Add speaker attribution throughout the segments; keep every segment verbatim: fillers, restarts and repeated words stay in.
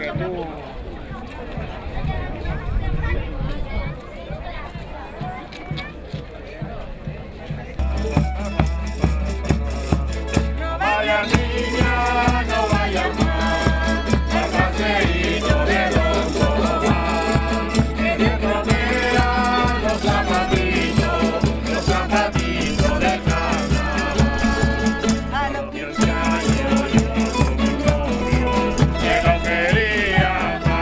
Speaker 1: que tú...
Speaker 2: No vaya niña, no vaya más, al paseíto de Don Cobán, que dentro vean los zapatitos, los zapatitos de carnaval. Y ese año yo con mi novio, que lo quería más.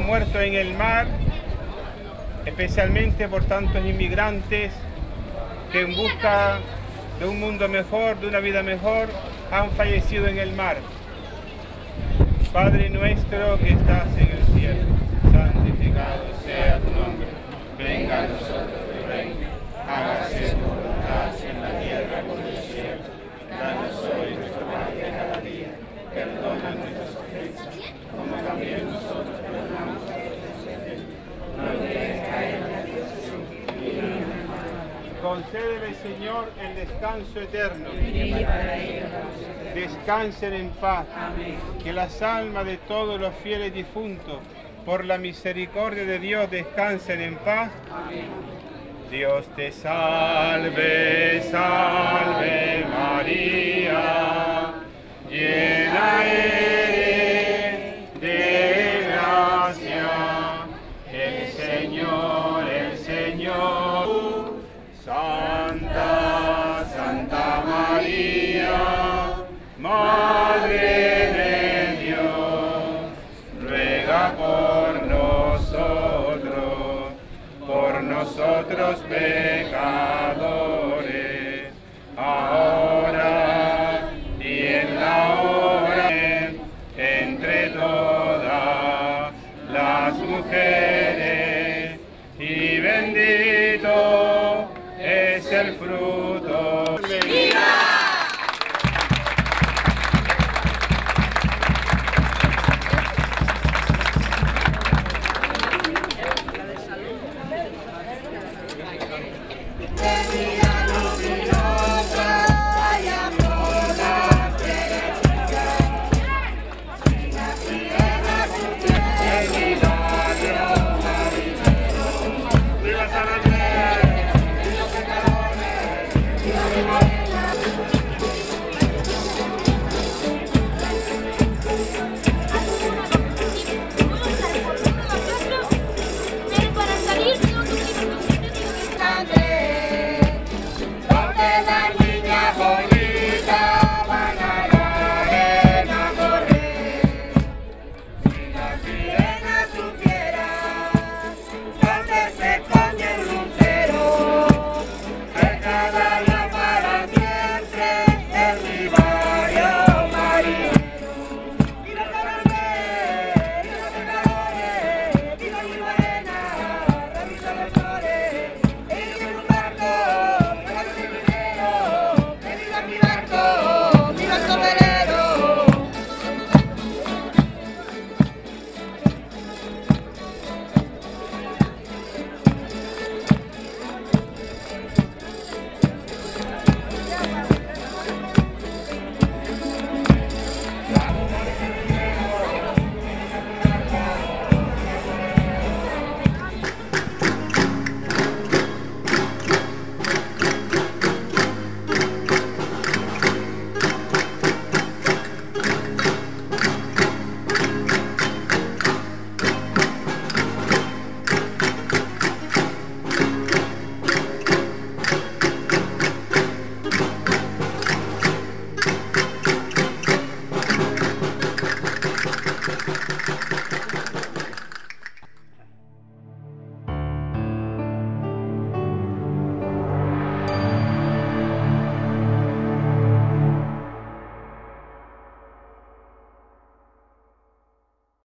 Speaker 1: muerto en el mar, especialmente por tantos inmigrantes que en busca de un mundo mejor, de una vida mejor, han fallecido en el mar. Padre nuestro que estás en el cielo, santificado sea tu nombre. Venga a nosotros tu reino. Hágase tu voluntad en la tierra como en el cielo. Danos hoy nuestro pan de cada día. Perdona nuestras ofensas, como también nosotros perdonamos a los ofensores. No dejes caer en la tentación y líbranos del mal. Concédele, Señor, el descanso eterno. Descansen en paz. Que las almas de todos los fieles difuntos, por la misericordia de Dios, descansen en paz. Dios te salve, salve María, llena eres de gracia, el Señor, el Señor, Santa, Santa María, Madre de Dios, ruega por nosotros, por nosotros pecadores, ahora y en la hora entre todas las mujeres, y bendito es el fruto de mi vida.